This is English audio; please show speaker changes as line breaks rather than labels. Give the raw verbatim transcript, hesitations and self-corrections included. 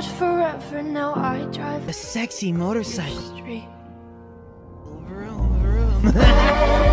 garage forever. Now I drive
A sexy motorcycle.
street.
Vroom, vroom.